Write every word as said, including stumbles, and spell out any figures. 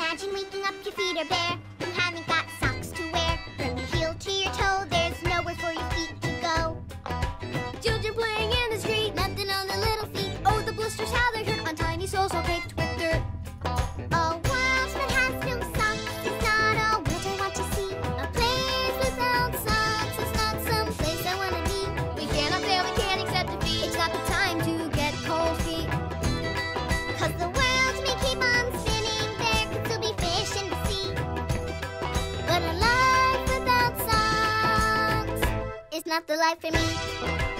Imagine waking up, your feet are bare. You haven't got socks to wear. From your heel to your toe, there's nowhere for your feet to go. Children playing in the street, Nothing on their little feet. oh, the blisters how they hurt on tiny soles all caked with dirt. A world that has no socks is not a world I want to see. A place without socks is not some place I want to be. We cannot fail, we can't accept defeat. It's not the time to get cold feet. Cause the world may keep on spinning, there could still be fish in the sea. But a life without socks is not the life for me.